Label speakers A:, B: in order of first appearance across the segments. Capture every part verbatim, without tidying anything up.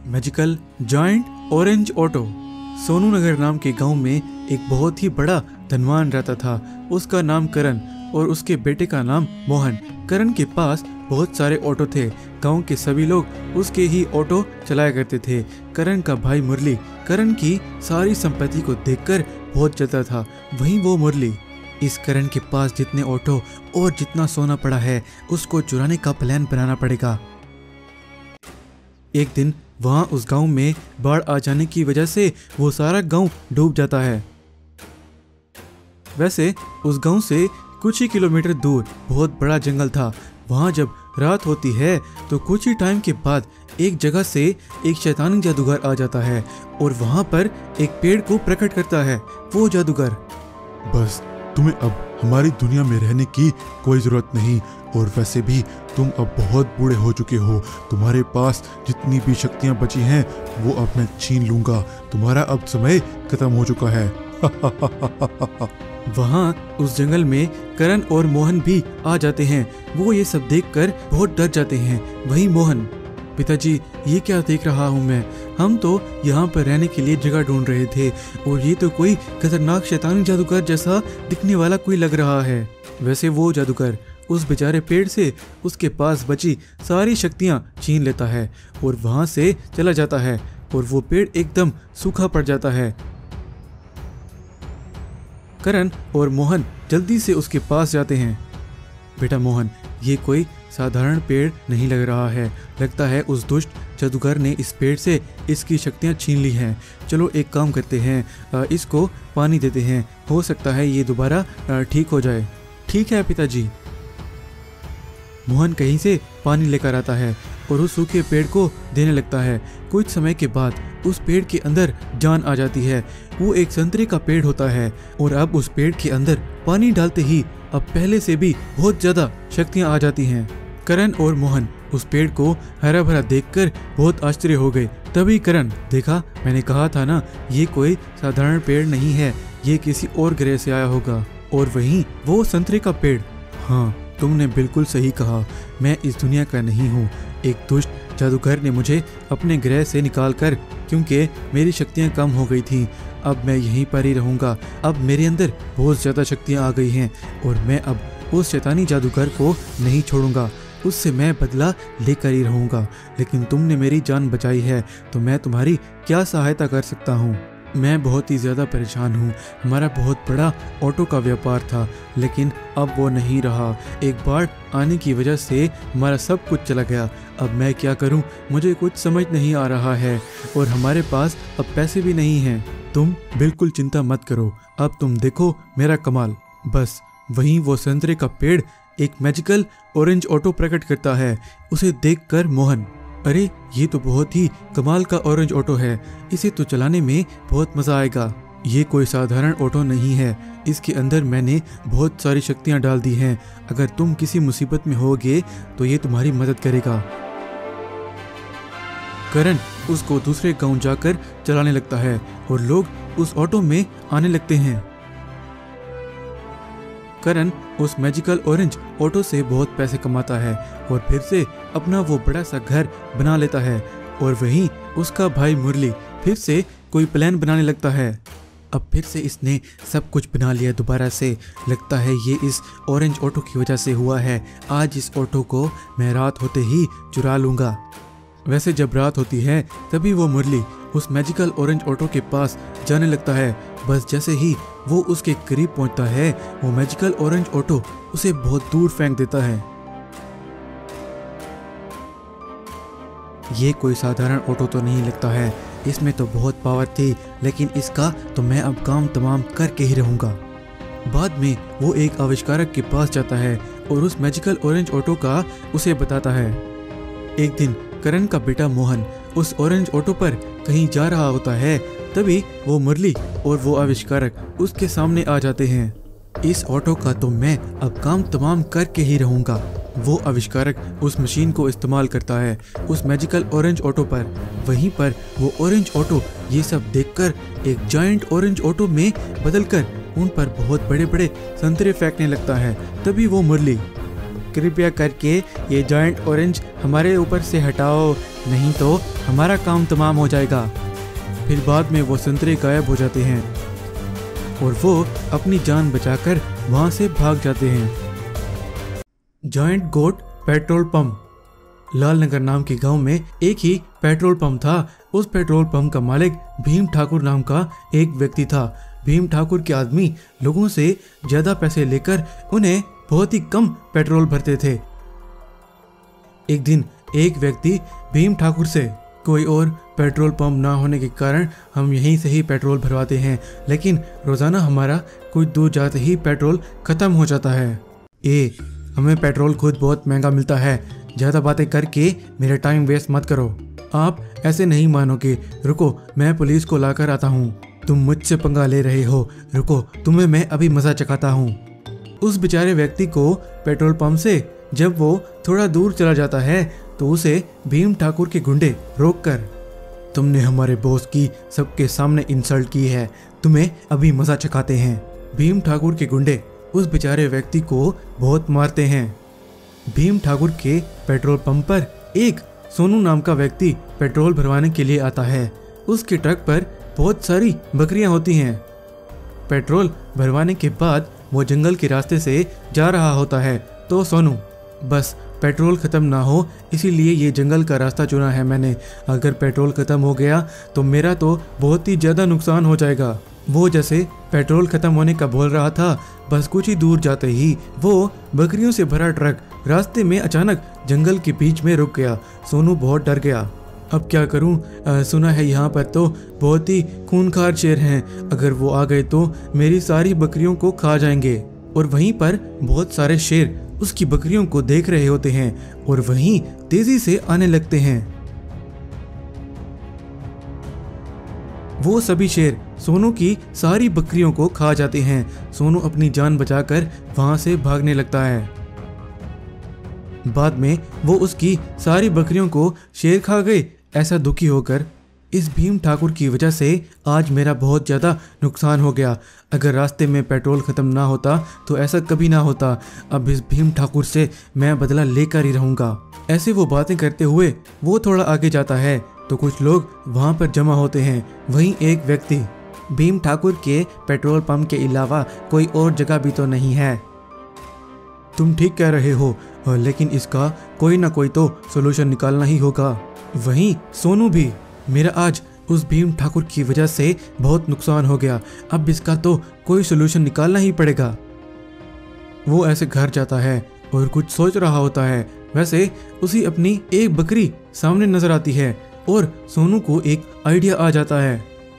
A: Magical giant orange auto. Sonu Nagar नाम के गांव में एक बहुत ही बड़ा धनवान रहता था। उसका नाम करण और उसके बेटे का नाम मोहन। करण के पास बहुत सारे ऑटो थे। गांव के सभी लोग उसके ही ऑटो चलाया करते थे। करण का भाई मुरली करण की सारी संपत्ति को देखकर बहुत जलता था। वहीं वो मुरली, इस करण के पास जितने ऑटो और जितना सोना पड़ा है उसको चुराने का प्लान बनाना पड़ेगा। एक दिन वहां उस गांव में बाढ़ आ जाने की वजह से वो सारा गांव डूब जाता है। वैसे उस गांव से कुछ ही किलोमीटर दूर बहुत बड़ा जंगल था। वहां जब रात होती है तो कुछ ही टाइम के बाद एक जगह से एक शैतानी जादूगर आ जाता है और वहां पर एक पेड़ को प्रकट करता है। वो जादूगर,
B: बस तुम्हें अब हमारी दुनिया में रहने की कोई जरूरत नहीं, और वैसे भी तुम अब बहुत बूढ़े हो चुके हो। तुम्हारे पास जितनी भी शक्तियां बची हैं वो अब मैं छीन लूंगा। तुम्हारा अब समय खत्म हो चुका है।
A: वहाँ उस जंगल में करण और मोहन भी आ जाते हैं। वो ये सब देखकर बहुत डर जाते हैं। वही मोहन, पिताजी ये क्या देख रहा हूँ मैं? हम तो यहाँ पर रहने के लिए जगह ढूंढ रहे थे और ये तो कोई खतरनाक शैतानी जादूगर जैसा दिखने वाला कोई लग रहा है। वैसे वो जादूगर उस बेचारे पेड़ से उसके पास बची सारी शक्तियाँ छीन लेता है और वहाँ से चला जाता है और वो पेड़ एकदम सूखा पड़ जाता है। करण और मोहन जल्दी से उसके पास जाते हैं। बेटा मोहन, ये कोई साधारण पेड़ नहीं लग रहा है। लगता है उस दुष्ट जादूगर ने इस पेड़ से इसकी शक्तियां छीन ली हैं। चलो एक काम करते हैं, इसको पानी देते हैं, हो सकता है ये दोबारा ठीक हो जाए। ठीक है पिताजी। मोहन कहीं से पानी लेकर आता है और उस सूखे पेड़ को देने लगता है। कुछ समय के बाद उस पेड़ के अंदर जान आ जाती है। वो एक संतरे का पेड़ होता है और अब उस पेड़ के अंदर पानी डालते ही अब पहले से भी बहुत ज्यादा शक्तियां आ जाती हैं। करण और मोहन उस पेड़ को हरा भरा देखकर बहुत आश्चर्य हो गए। तभी करण, देखा मैंने कहा था ना, ये कोई साधारण पेड़ नहीं है, ये किसी और ग्रह से आया होगा। और वहीं वो संतरे का पेड़, हाँ तुमने बिल्कुल सही कहा, मैं इस दुनिया का नहीं हूँ। एक दुष्ट जादूगर ने मुझे अपने ग्रह से निकाल कर, क्योंकि मेरी शक्तियाँ कम हो गई थी, अब मैं यहीं पर ही रहूँगा। अब मेरे अंदर बहुत ज़्यादा शक्तियाँ आ गई हैं और मैं अब उस शैतानी जादूगर को नहीं छोड़ूंगा, उससे मैं बदला लेकर ही रहूँगा। लेकिन तुमने मेरी जान बचाई है तो मैं तुम्हारी क्या सहायता कर सकता हूँ? मैं बहुत ही ज़्यादा परेशान हूँ। हमारा बहुत बड़ा ऑटो का व्यापार था लेकिन अब वो नहीं रहा। एक बाढ़ आने की वजह से हमारा सब कुछ चला गया। अब मैं क्या करूँ, मुझे कुछ समझ नहीं आ रहा है और हमारे पास अब पैसे भी नहीं हैं। तुम बिल्कुल चिंता मत करो, अब तुम देखो मेरा कमाल। बस वहीं वो संतरे का पेड़ एक मैजिकल ऑरेंज ऑटो प्रकट करता है। उसे देखकर मोहन, अरे ये तो बहुत ही कमाल का ऑरेंज ऑटो है, इसे तो चलाने में बहुत मजा आएगा। ये कोई साधारण ऑटो नहीं है, इसके अंदर मैंने बहुत सारी शक्तियां डाल दी हैं। अगर तुम किसी मुसीबत में होगे तो ये तुम्हारी मदद करेगा। करण उसको दूसरे गांव जाकर चलाने लगता है और लोग उस ऑटो में आने लगते हैं। करण उस मैजिकल ऑरेंज ऑटो से बहुत पैसे कमाता है और फिर से अपना वो बड़ा सा घर बना लेता है। और वहीं उसका भाई मुरली फिर से कोई प्लान बनाने लगता है। अब फिर से इसने सब कुछ बना लिया दोबारा से। लगता है ये इस ऑरेंज ऑटो की वजह से हुआ है। आज इस ऑटो को मैं रात होते ही चुरा लूँगा। वैसे जब रात होती है तभी वो मुरली उस मैजिकल ऑरेंज ऑटो के पास जाने लगता है। बस जैसे ही वो उसके करीब पहुंचता है वो मैजिकल ऑरेंज ऑटो उसे बहुत दूर फेंक देता है। ये कोई साधारण ऑटो तो नहीं लगता है, इसमें तो बहुत पावर थी, लेकिन इसका तो मैं अब काम तमाम करके ही रहूंगा। बाद में वो एक आविष्कारक के पास जाता है और उस मैजिकल ऑरेंज ऑटो का उसे बताता है। एक दिन करण का बेटा मोहन उस ऑरेंज ऑटो पर कहीं जा रहा होता है। तभी वो मुरली और वो आविष्कारक उसके सामने आ जाते हैं। इस ऑटो का तो मैं अब काम तमाम करके ही रहूंगा। वो आविष्कारक उस मशीन को इस्तेमाल करता है उस मैजिकल ऑरेंज ऑटो पर। वहीं पर वो ऑरेंज ऑटो ये सब देखकर एक जायंट ऑरेंज ऑटो में बदलकर उन पर बहुत बड़े बड़े संतरे फेंकने लगता है। तभी वो मुरली, कृपया करके ये जॉइंट ऑरेंज हमारे ऊपर से हटाओ, नहीं तो हमारा काम तमाम हो जाएगा। फिर बाद में वो संतरे गायब हो जाते हैं और वो अपनी जान बचाकर वहाँ से भाग जाते हैं। Joint goat petrol pump. Lalnagar नाम के गांव में एक ही पेट्रोल पंप था। उस पेट्रोल पंप का मालिक भीम ठाकुर नाम का एक व्यक्ति था। भीम ठाकुर के आदमी लोगों से ज्यादा पैसे लेकर उन्हें बहुत ही कम पेट्रोल भरते थे। एक दिन एक व्यक्ति भीम ठाकुर से, कोई और पेट्रोल पंप ना होने के कारण हम यहीं से ही पेट्रोल भरवाते हैं, लेकिन रोजाना हमारा कुछ दूर जाते ही पेट्रोल खत्म हो जाता है। ए, हमें पेट्रोल खुद बहुत महंगा मिलता है, ज्यादा बातें करके मेरा टाइम वेस्ट मत करो। आप ऐसे नहीं मानोगे, रुको मैं पुलिस को लाकर आता हूँ। तुम मुझसे पंगा ले रहे हो, रुको तुम्हें मैं अभी मजा चखाता हूँ। उस बेचारे व्यक्ति को पेट्रोल पंप से जब वो थोड़ा दूर चला जाता है तो उसे भीम ठाकुर के गुंडे रोककर, तुमने हमारे बॉस की सबके सामने इंसल्ट की है, तुम्हें अभी मजा चखाते हैं। भीम ठाकुर के गुंडे उस बेचारे व्यक्ति को बहुत मारते हैं। भीम ठाकुर के पेट्रोल पंप पर एक सोनू नाम का व्यक्ति पेट्रोल भरवाने के लिए आता है। उसके ट्रक पर बहुत सारी बकरियां होती हैं। पेट्रोल भरवाने के बाद वो जंगल के रास्ते से जा रहा होता है तो सोनू, बस पेट्रोल ख़त्म ना हो इसीलिए ये जंगल का रास्ता चुना है मैंने। अगर पेट्रोल ख़त्म हो गया तो मेरा तो बहुत ही ज़्यादा नुकसान हो जाएगा। वो जैसे पेट्रोल ख़त्म होने का बोल रहा था, बस कुछ ही दूर जाते ही वो बकरियों से भरा ट्रक रास्ते में अचानक जंगल के बीच में रुक गया। सोनू बहुत डर गया। अब क्या करूं? आ, सुना है यहाँ पर तो बहुत ही खूंखार शेर हैं, अगर वो आ गए तो मेरी सारी बकरियों को खा जाएंगे। और वहीं पर बहुत सारे शेर उसकी बकरियों को देख रहे होते हैं और वहीं तेजी से आने लगते हैं। वो सभी शेर सोनू की सारी बकरियों को खा जाते हैं। सोनू अपनी जान बचाकर वहां से भागने लगता है। बाद में वो उसकी सारी बकरियों को शेर खा गए। ऐसा दुखी होकर, इस भीम ठाकुर की वजह से आज मेरा बहुत ज़्यादा नुकसान हो गया। अगर रास्ते में पेट्रोल ख़त्म ना होता तो ऐसा कभी ना होता। अब इस भीम ठाकुर से मैं बदला लेकर ही रहूँगा। ऐसे वो बातें करते हुए वो थोड़ा आगे जाता है तो कुछ लोग वहाँ पर जमा होते हैं। वहीं एक व्यक्ति, भीम ठाकुर के पेट्रोल पंप के अलावा कोई और जगह भी तो नहीं है। तुम ठीक कह रहे हो, लेकिन इसका कोई ना कोई तो सोल्यूशन निकालना ही होगा। वहीं सोनू भी, मेरा आज उस भीम ठाकुर की वजह से बहुत नुकसान हो गया, अब इसका तो कोई सोल्यूशन निकालना ही पड़ेगा। वो ऐसे घर जाता है और कुछ सोच रहा होता है। वैसे उसी अपनी एक बकरी सामने नजर आती है और सोनू को एक आइडिया आ जाता है।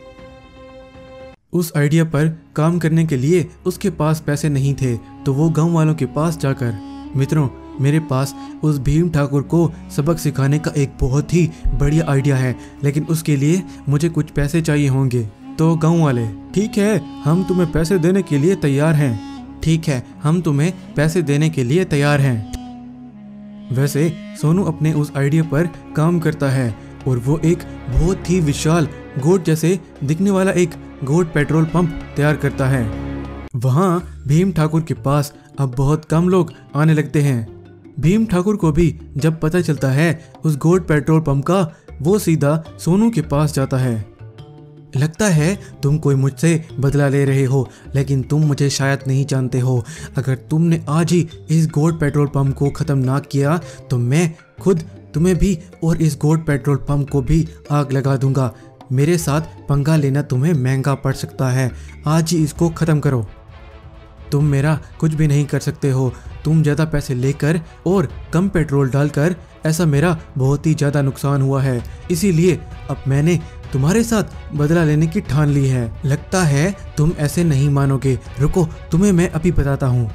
A: उस आइडिया पर काम करने के लिए उसके पास पैसे नहीं थे तो वो गांव वालों के पास जाकर, मित्रों मेरे पास उस भीम ठाकुर को सबक सिखाने का एक बहुत ही बढ़िया आइडिया है, लेकिन उसके लिए मुझे कुछ पैसे चाहिए होंगे। तो गांव वाले, ठीक है हम तुम्हें पैसे देने के लिए तैयार हैं। ठीक है हम तुम्हें पैसे देने के लिए तैयार हैं। वैसे सोनू अपने उस आइडिया पर काम करता है और वो एक बहुत ही विशाल गोट जैसे दिखने वाला एक गोट पेट्रोल पंप तैयार करता है। वहाँ भीम ठाकुर के पास अब बहुत कम लोग आने लगते हैं। भीम ठाकुर को भी जब पता चलता है उस गोट पेट्रोल पंप का, वो सीधा सोनू के पास जाता है। लगता है तुम कोई मुझसे बदला ले रहे हो, लेकिन तुम मुझे शायद नहीं जानते हो। अगर तुमने आज ही इस गोट पेट्रोल पंप को ख़त्म ना किया तो मैं खुद तुम्हें भी और इस गोट पेट्रोल पंप को भी आग लगा दूंगा। मेरे साथ पंगा लेना तुम्हें महंगा पड़ सकता है, आज ही इसको ख़त्म करो। तुम मेरा कुछ भी नहीं कर सकते हो। तुम ज़्यादा पैसे लेकर और कम पेट्रोल डालकर ऐसा मेरा बहुत ही ज़्यादा नुकसान हुआ है, इसीलिए अब मैंने तुम्हारे साथ बदला लेने की ठान ली है। लगता है तुम ऐसे नहीं मानोगे, रुको तुम्हें मैं अभी बताता हूँ।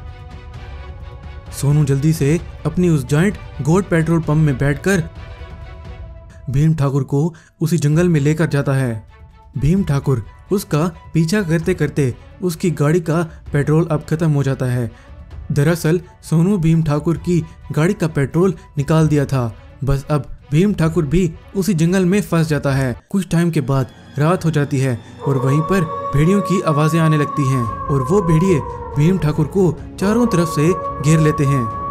A: सोनू जल्दी से अपनी उस जॉइंट गोट पेट्रोल पंप में बैठकर भीम ठाकुर को उसी जंगल में लेकर जाता है। भीम ठाकुर उसका पीछा करते करते उसकी गाड़ी का पेट्रोल अब खत्म हो जाता है। दरअसल सोनू भीम ठाकुर की गाड़ी का पेट्रोल निकाल दिया था। बस अब भीम ठाकुर भी उसी जंगल में फंस जाता है। कुछ टाइम के बाद रात हो जाती है और वहीं पर भेड़ियों की आवाजें आने लगती हैं और वो भेड़िए भीम ठाकुर को चारों तरफ से घेर लेते हैं।